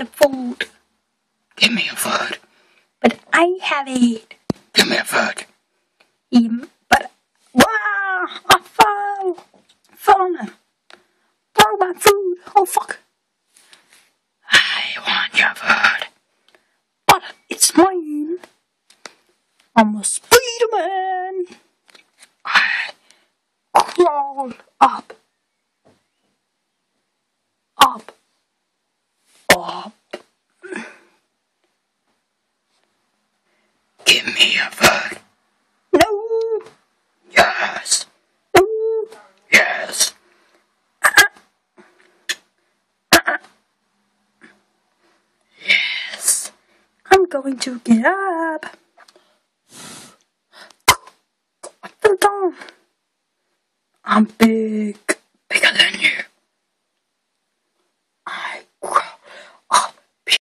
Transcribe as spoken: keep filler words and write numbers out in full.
the food. Give me a food. But I have it. Give me a food. Um, but, wow, I fell. Fell on it. Broke my food. Oh, fuck. I want your food. But it's mine. I'm a Spider-Man. I Crawl up. Up. Up. give me your food. No. Yes. No. Yes. Yes. I'm going to get up. I fell down. I'm big.